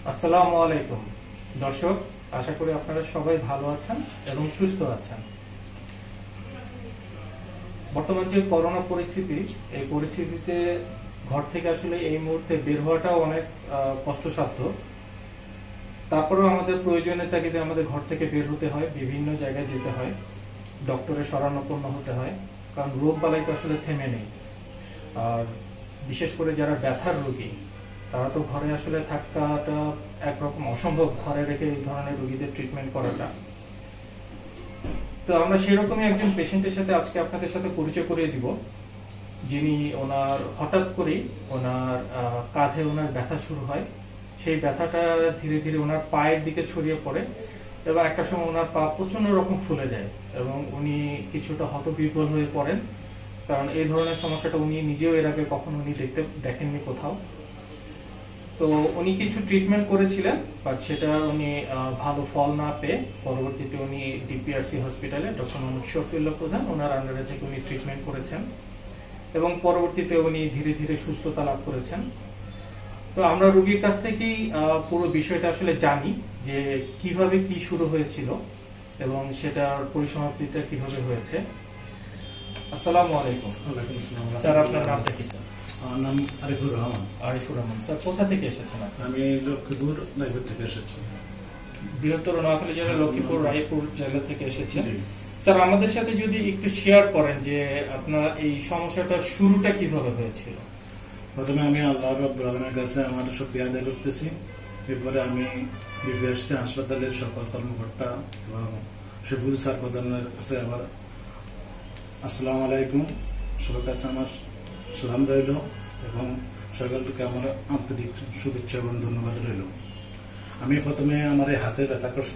আসসালামু আলাইকুম দর্শক, আশা করি আপনারা সবাই ভালো আছেন এবং সুস্থ আছেন। বর্তমান যে করোনা পরিস্থিতি, এই পরিস্থিতিতে ঘর থেকে আসলে এই মুহূর্তে বের হওয়াটাও অনেক কষ্টসাধ্য। তারপরেও আমাদের প্রয়োজনের তাগিদে আমাদের ঘর থেকে বের হতে হয়, বিভিন্ন জায়গায় যেতে হয়, ডক্টরের শরণাপন্ন হতে হয়, কারণ রোগ বালাই তো আসলে থেমে নেই। আর বিশেষ করে যারা ব্যথার রোগী, তারা তো ঘরে আসলে থাকাটা একরকম অসম্ভব, ঘরে রেখে এই ধরনের রোগীদের ট্রিটমেন্ট করাটা। তো আমরা সেরকমই একজন পেশেন্টের সাথে আজকে আপনাদের সাথে পরিচয় করিয়ে দিব, যিনি ওনার হঠাৎ করেই ওনার কাঁধে ওনার ব্যথা শুরু হয়। সেই ব্যথাটা ধীরে ধীরে ওনার পায়ের দিকে ছড়িয়ে পড়ে এবং একটা সময় ওনার পা প্রচন্ড রকম ফুলে যায় এবং উনি কিছুটা হতবিহ্বল হয়ে পড়েন, কারণ এই ধরনের সমস্যাটা উনি নিজেও এর আগে কখনো উনি দেখেননি কোথাও। তো উনি কিছু ট্রিটমেন্ট করেছিলেন, বাট সেটা উনি ভালো ফল না পেয়ে পরবর্তীতে উনি ডিপিআরসি হসপিটালে ডক্টর মোহাম্মদ শফিউল্লাহ প্রধান ওনার আন্ডারে থেকে উনি ট্রিটমেন্ট করেছেন এবং পরবর্তীতে উনি ধীরে ধীরে সুস্থতা লাভ করেছেন। তো আমরা রোগীর কাছ থেকেই পুরো বিষয়টা আসলে জানি যে কিভাবে কি শুরু হয়েছিল এবং সেটার পরিসমাপ্তিটা কিভাবে হয়েছে। আসসালামু আলাইকুম। স্যার, আপনার নামটা কি? স্যার, আমার নাম আরিফুর রহমান। আরিফুর রহমান। স্যার, কোথা থেকে এসেছেন? আমি লক্ষ্মীপুর রায়পুর থেকে এসেছি। বৃহত্তর নোয়াখালী জেলার লক্ষ্মীপুর রায়পুর জেলা থেকে এসেছেন। স্যার, আমাদের সাথে যদি একটু শেয়ার করেন যে আপনার এই সমস্যাটা শুরুটা কিভাবে হয়েছিল। প্রথমে আমি আল্লাহ রাব্বুল আলামিনের কাছে আমার শুকরিয়া আদায় করতেছি। এরপরে আমি ডিপিআরসি হাসপাতালের সকল কর্মকর্তা এবং শফিউল স্যার প্রধানের কাছে আবার আসসালামু আলাইকুম, সবার কাছে আমার সালাম রইল এবং সকলকে আমার আন্তরিক শুভেচ্ছা এবং ধন্যবাদ রইল। আমি প্রথমে আমার এই হাতে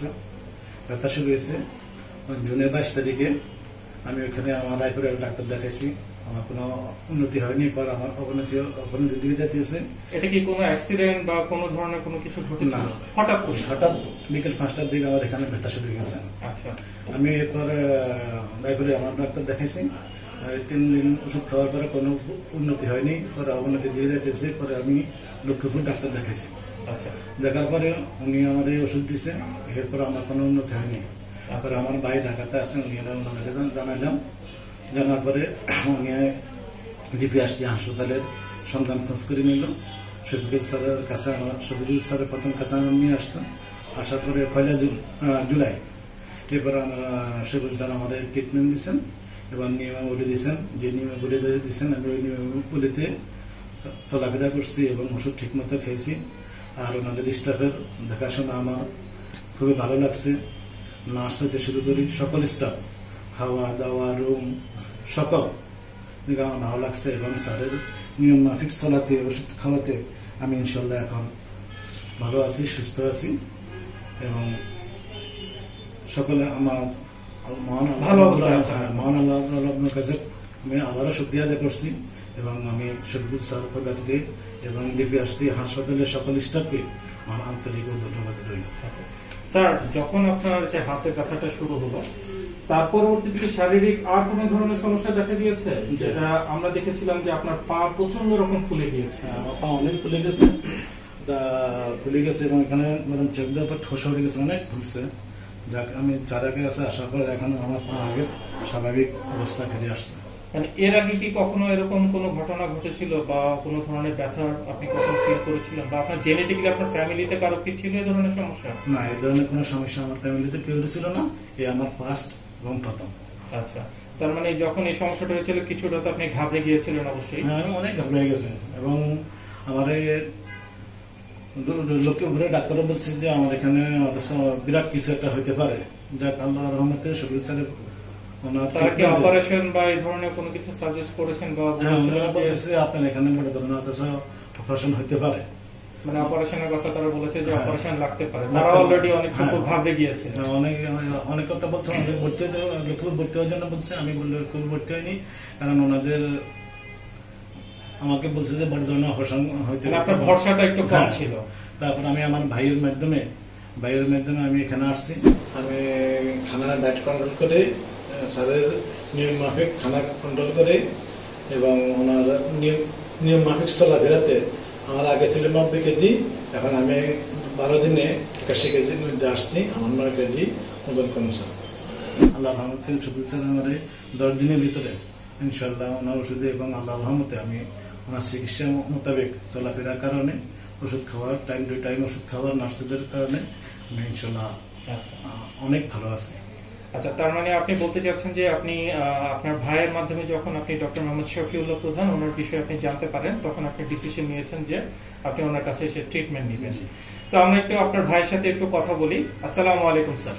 ব্যথা শুরু হয়েছে জুনের 22 তারিখে। আমি ওইখানে আমার রায়পুরের ডাক্তার দেখাইছি, আমার কোনো উন্নতি হয়নি, পর আমার অবনতির দিকে যাইতেছে। এটা কি কোনো অ্যাক্সিডেন্ট বা কোনো ধরনের কোনো কিছু ঘটেছিল? না, হঠাৎ বিকেল 5টার দিকে আমার এখানে ব্যথা শুরু হয়ে গেছে। আচ্ছা, আমি এরপরে রায়পুরে আমার ডাক্তার দেখাইছি, 3 দিন ওষুধ খাওয়ার পরে কোনো উন্নতি হয়নি, পরে অবনতি দিয়ে যাইতেছে। পরে আমি লক্ষ্মীপুর ডাক্তার দেখাইছি। আচ্ছা, দেখার পরে উনি আমার এই ওষুধ দিছে, এরপরে আমার কোনো উন্নতি হয়নি। তারপরে আমার ভাই ঢাকাতে আছেন, ওনাকে জানাইলাম। জানার পরে উনি ডিপিআরসি হাসপাতালের সন্ধান খোঁজ করে নিল। শফিকুল স্যারের কাছে শফিকুল স্যারের প্রথম কাছে আমার নিয়ে আসতাম। আসার পরে 1 জুলাই এরপরে শফিকুল স্যার আমাদের ট্রিটমেন্ট দিচ্ছেন এবং নিয়মাবলী দিচ্ছেন। যে নিয়মাবলী দিচ্ছেন আমি ওই নিয়মাবলীতে চলাফেরা করছি এবং ওষুধ ঠিক মতো খেয়েছি। আর ওনাদের স্টাফের দেখাশোনা আমার খুবই ভালো লাগছে। নার্স হতে শুরু করি সকল স্টাফ, খাওয়া দাওয়া, রুম সকল দিকে আমার ভালো লাগছে এবং স্যারের নিয়ম মাফিক চলাতে, ওষুধ খাওয়াতে আমি ইনশাল্লাহ এখন ভালো আছি, সুস্থ আছি এবং সকলে আমার মহান আল্লাহর কাছে আমি আবারও শুকরিয়া আদায় করছি এবং আমি শফিকুল স্যার প্রধানকে এবং ডিপিআরসি হাসপাতালের সকল স্টাফকে আমার আন্তরিক ধন্যবাদ রইল। স্যার, যখন আপনার যে হাতে ব্যথাটা শুরু হলো, তার পরবর্তীতে শারীরিক আর কোন ধরনের সমস্যা দেখা দিয়েছে? যেটা আমরা দেখেছিলাম যে আপনার পা প্রচন্ড রকম ফুলে গিয়েছে। আমার পা অনেক ফুলে গেছে এবং এখানে চোখ দেওয়ার ঠোসা হয়ে গেছে, অনেক ফুলছে। যাক, আমি চারাকে কাছে আসার পর এখন আমার পা আগের স্বাভাবিক অবস্থা ফিরে আসছে। মানে এর আগে কি কখনো এরকম কোনো ঘটনা ঘটেছিল বা কোনো ধরনের ব্যথা আপনি কখনো ফিল করেছিলেন, বা আপনার জেনেটিক্যালি আপনার ফ্যামিলিতে কারো কি ছিল এই ধরনের সমস্যা? না, এই ধরনের কোনো সমস্যা আমার ফ্যামিলিতে কেউ ছিল না, এই আমার ফার্স্ট এবং প্রথম। আচ্ছা, তার মানে যখন এই সমস্যাটা হয়েছিল কিছুটা তো আপনি ঘাবড়ে গিয়েছিলেন? অবশ্যই। হ্যাঁ, আমি অনেক ঘাবড়ে গেছে এবং আমার লক্ষ্মীপুরে ডাক্তাররা বলছে যে আমার এখানে বিরাট কিছু একটা হইতে পারে। যাক, আল্লাহ রহমতে শফিকুল স্যারের অপারেশন বা এই ধরনের কোনো কিছু সাজেস্ট করেছেন বা আপনার এখানে বড় ধরনের অপারেশন হইতে পারে, মানে অপারেশনের কথা তারা বলেছে যে অপারেশন লাগতে পারে। তারা অলরেডি অনেকটুকু ঘাবড়ে গিয়েছে, অনেক কথা বলছে। আমাদের লক্ষ্মীপুর ভর্তি হওয়ার জন্য বলছে, আমি লক্ষ্মীপুর ভর্তি হয়নি কারণ ওনাদের আমাকে বলছে যে বড় ধরনের অপারেশন হইতে পারে, আপনার ভরসাটা একটু কম ছিল। তারপর আমি আমার ভাইয়ের মাধ্যমে আমি এখানে আসছি। আমি খানার ডায়েট কন্ট্রোল করে, স্যারের নিয়ম মাফিক খানা কন্ট্রোল করে এবং ওনার নিয়ম মাফিক চলাফেরাতে আমার আগে ছিল 90 কেজি, এখন আমি 12 দিনে 81 কেজির মধ্যে আসছি। আমার 9 কেজি ওজন কমছে। আল্লাহ রহমত থেকে শুক্রিয়া আমার 10 দিনের ভিতরে ইনশাল্লাহ ওনার ওষুধে এবং আল্লাহ রহমতে আমি ওনার চিকিৎসা মোতাবেক চলাফেরার কারণে, ওষুধ খাওয়ার টাইম টু টাইম ওষুধ খাওয়ার নার্সদের কারণে আমি ইনশাল্লাহ অনেক ভালো আছি। আচ্ছা, তার মানে আপনি বলতে চাচ্ছেন যে আপনি আপনার ভাইয়ের মাধ্যমে যখন আপনি ডক্টর মোহাম্মদ শফিউল্লাহ প্রধান ওনার বিষয়ে আপনি জানতে পারেন, তখন আপনি ডিসিশন নিয়েছেন যে আপনি ওনার কাছে এসে ট্রিটমেন্ট নেবেন। তো আমরা একটু আপনার ভাইয়ের সাথে একটু কথা বলি। আসসালামু আলাইকুম স্যার।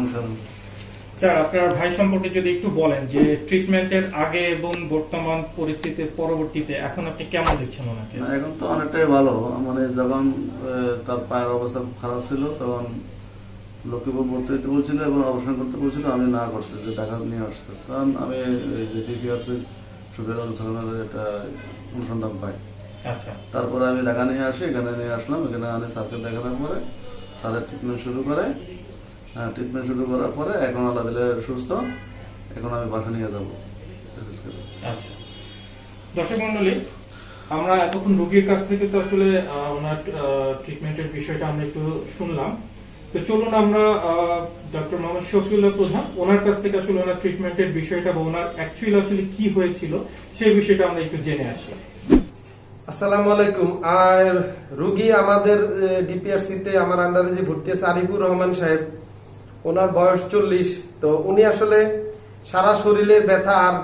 স্যার, আপনার ভাই সম্পর্কে যদি একটু বলেন যে ট্রিটমেন্টের আগে এবং বর্তমান পরিস্থিতির পরবর্তীতে এখন আপনি কেমন দেখছেন ওনাকে? এখন তো অনেকটাই ভালো। মানে যখন তার পায়ের অবস্থা খুব খারাপ ছিল তখন লক্ষ্মীপুর ভর্তি হইতে বলছিল এবং অপারেশন করতে বলছিল, আমি না করছি যে টাকা নিয়ে আসতে। তখন আমি যে ডিপিআরসি শফিউল সালামের একটা অনুসন্ধান পাই। আচ্ছা, তারপরে আমি ঢাকা নিয়ে আসি, এখানে নিয়ে আসলাম। এখানে আনি স্যারকে দেখানোর পরে স্যারের ট্রিটমেন্ট শুরু করে। ট্রিটমেন্ট শুরু করার পরে এখন আল্লাহ দিলে সুস্থ। এখন আমি বাসা নিয়ে যাবো। আচ্ছা, দর্শক মন্ডলী, আমরা এতক্ষণ রোগীর কাছ থেকে তো আসলে ওনার ট্রিটমেন্টের বিষয়টা আমরা একটু শুনলাম। তো চলুন আমরা ডক্টর মোহাম্মদ শফিউল্লাহ প্রধান ওনার কাছ থেকে আসলে ওনার ট্রিটমেন্টের বিষয়টা বা ওনার অ্যাকচুয়ালি আসলে কি হয়েছিল সেই বিষয়টা আমরা একটু জেনে আসি। আসসালামু আলাইকুম। আর রোগী আমাদের ডিপিআরসি তে আমার আন্ডারে যে ভর্তি আছে আরিফুর রহমান সাহেব, ওনার বয়স 40। তো উনি আসলে সারা শরীরের ব্যথা আর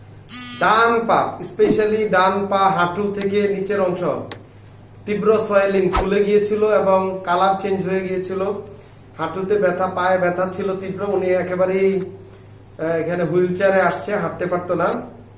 ডান পা, স্পেশালি ডান পা হাঁটু থেকে নিচের অংশ তীব্র সোয়েলিং, ফুলে গিয়েছিল এবং কালার চেঞ্জ হয়ে গিয়েছিল। হাঁটুতে ব্যথা, পায়ে ব্যথা ছিল তীব্র। উনি একেবারেই এখানে হুইল চেয়ারে আসছে, হাঁটতে পারতো না।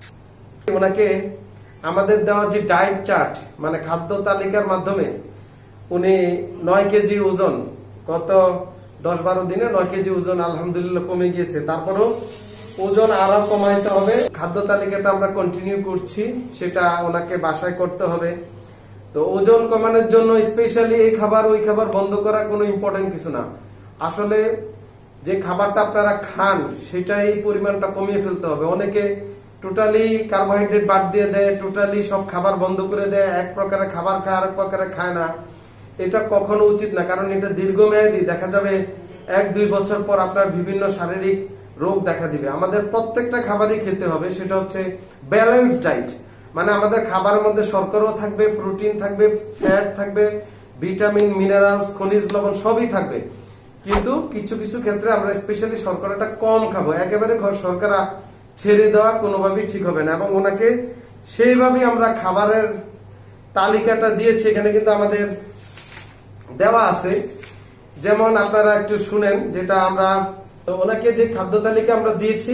ওনাকে আমাদের দেওয়া যে ডায়েট চার্ট, মানে খাদ্য তালিকার মাধ্যমে উনি 9 কেজি ওজন, গত 10-12 দিনে 9 কেজি ওজন আলহামদুলিল্লাহ কমে গিয়েছে। তারপরও ওজন আরো কমাইতে হবে। খাদ্য তালিকাটা আমরা কন্টিনিউ করছি, সেটা ওনাকে বাসায় করতে হবে। তো ওজন কমানোর জন্য স্পেশালি এই খাবার ওই খাবার বন্ধ করা কোনো ইম্পর্টেন্ট কিছু না। আসলে যে খাবারটা আপনারা খান সেটাই পরিমাণটা কমিয়ে ফেলতে হবে। অনেকে টোটালি কার্বোহাইড্রেট বাদ দিয়ে দেয়, টোটালি সব খাবার বন্ধ করে দেয়, এক প্রকারের খাবার খায় আর এক প্রকারে খায় না। এটা কখনো উচিত না, কারণ এটা দীর্ঘমেয়াদী। দেখা যাবে 1-2 বছর পর আপনার বিভিন্ন শারীরিক রোগ দেখা দিবে। আমাদের প্রত্যেকটা খাবারই খেতে হবে, সেটা হচ্ছে ব্যালেন্স ডায়েট। মানে আমাদের খাবারের মধ্যে শর্করাও থাকবে, প্রোটিন থাকবে, ফ্যাট থাকবে, ভিটামিন, মিনারেলস, খনিজ লবণ সবই থাকবে। কিন্তু কিছু কিছু ক্ষেত্রে আমরা স্পেশালি শর্করাটা কম খাবো। একেবারে শর্করা ছেড়ে দেওয়া কোনোভাবেই ঠিক হবে না। এবং ওনাকে সেইভাবেই আমরা খাবারের তালিকাটা দিয়েছি, এখানে কিন্তু আমাদের দেওয়া আছে। যেমন আপনারা একটু শুনেন, যেটা আমরা ওনাকে যে খাদ্য তালিকা আমরা দিয়েছি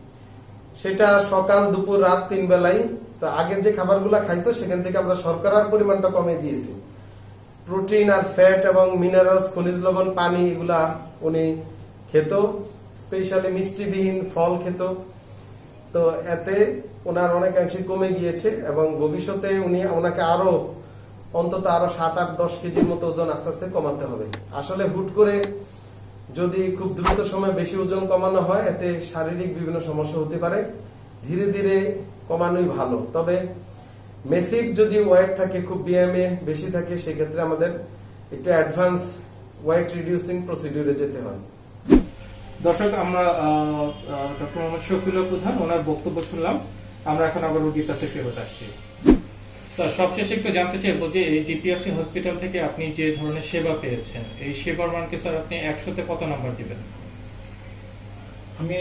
সেটা সকাল, দুপুর, রাত 3 বেলায়। তো আগের যে খাবারগুলো খাইতো সেখান থেকে আমরা শর্করার পরিমাণটা কমিয়ে দিয়েছি। প্রোটিন আর ফ্যাট এবং মিনারেলস, খনিজ লবণ, পানি এগুলা উনি খেত। স্পেশালি মিষ্টিবিহীন ফল খেত। তো এতে ওনার অনেকাংশে কমে গিয়েছে এবং ভবিষ্যতে ওনাকে আরো অন্তত আরো 7-8-10 কেজির মতো ওজন আস্তে আস্তে কমাতে হবে। আসলে হুট করে যদি খুব দ্রুত সময় বেশি ওজন কমানো হয়, এতে শারীরিক বিভিন্ন সমস্যা হতে পারে। ধীরে ধীরে কমানোই ভালো। তবে মেসিভ যদি ওয়েট থাকে, খুব বিএমএ বেশি থাকে, সেক্ষেত্রে আমাদের একটু অ্যাডভান্স ওয়েট রিডিউসিং প্রসিডিউরে যেতে হয়। দর্শক, আমরা ডক্টর মোহাম্মদ শফিউল্লাহ প্রধান ওনার বক্তব্য শুনলাম। আমরা এখন আবার রোগীর কাছে ফেরত আসছি। স্যার, সবশেষে একটু জানতে চাইবো যে এই ডিপিআরসি হসপিটাল থেকে আপনি যে ধরনের সেবা পেয়েছেন, এই সেবার মানকে স্যার আপনি 100-তে কত নাম্বার দিবেন? আমি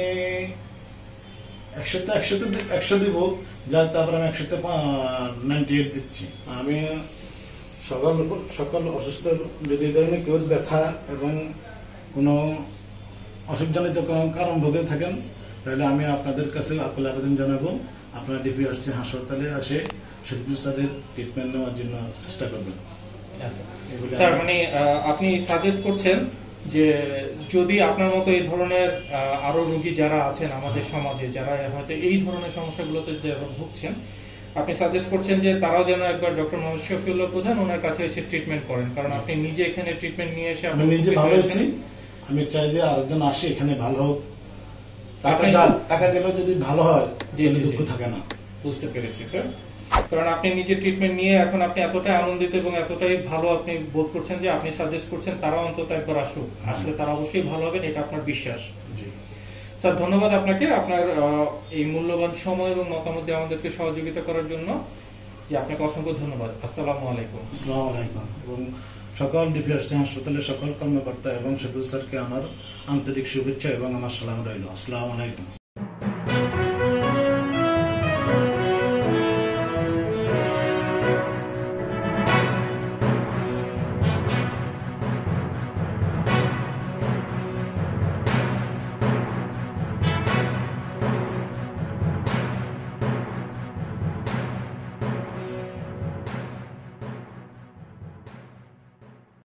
100 দিব, যার তারপর আমি 100-তে 98 দিচ্ছি। আমি সকল অসুস্থ যদি ধরনের কেউ ব্যথা এবং কোনো অসুখজনিত কারণ ভোগে থাকেন, তাহলে আমি আপনাদের কাছে আকুল আবেদন জানাবো, আপনার ডিপিআরসি হাসপাতালে আসে শফিউল স্যারের ট্রিটমেন্ট নেওয়ার জন্য চেষ্টা করবেন। স্যার, মানে আপনি সাজেস্ট করছেন যে যদি আপনার মতো এই ধরনের আরো রোগী যারা আছেন আমাদের সমাজে, যারা হয়তো এই ধরনের সমস্যাগুলোতে ভুগছেন, আপনি সাজেস্ট করছেন যে তারাও যেন একবার ডক্টর মোহাম্মদ শফিউল্লাহ প্রধান ওনার কাছে এসে ট্রিটমেন্ট করেন, কারণ আপনি নিজে এখানে ট্রিটমেন্ট নিয়ে এসে আমি নিজে ভালো আছি। আমি চাই যে আরেকজন আসে এখানে ভালো হোক। টাকা গেলেও যদি ভালো হয়, দুঃখ থাকে না। বুঝতে পেরেছি স্যার। কারণ আপনি নিজে ট্রিটমেন্ট নিয়ে এখন আপনি এতটাই আনন্দিত এবং এতটাই ভালো আপনি বোধ করছেন যে আপনি সাজেস্ট করছেন তারা অন্তত একবার আসুক, আসলে তারা অবশ্যই ভালো হবেন, এটা আপনার বিশ্বাস। স্যার ধন্যবাদ আপনাকে আপনার এই মূল্যবান সময় এবং মতামত দিয়ে আমাদেরকে সহযোগিতা করার জন্য। আপনাকে অসংখ্য ধন্যবাদ। আসসালামু আলাইকুম। আসসালামু আলাইকুম। এবং সকল ডিপিআরসি হাসপাতালের সকল কর্মকর্তা এবং শফিউল স্যারকে আমার আন্তরিক শুভেচ্ছা এবং আমার সালাম রইল। আসসালামু আলাইকুম।